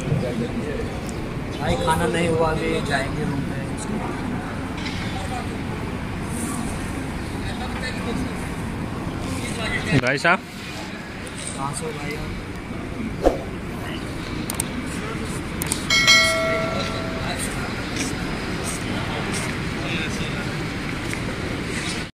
भाई खाना नहीं हुआ, अभी जाएंगे रूम पे उसके बाद। भाई साहब कहाँ से हो भाई आप?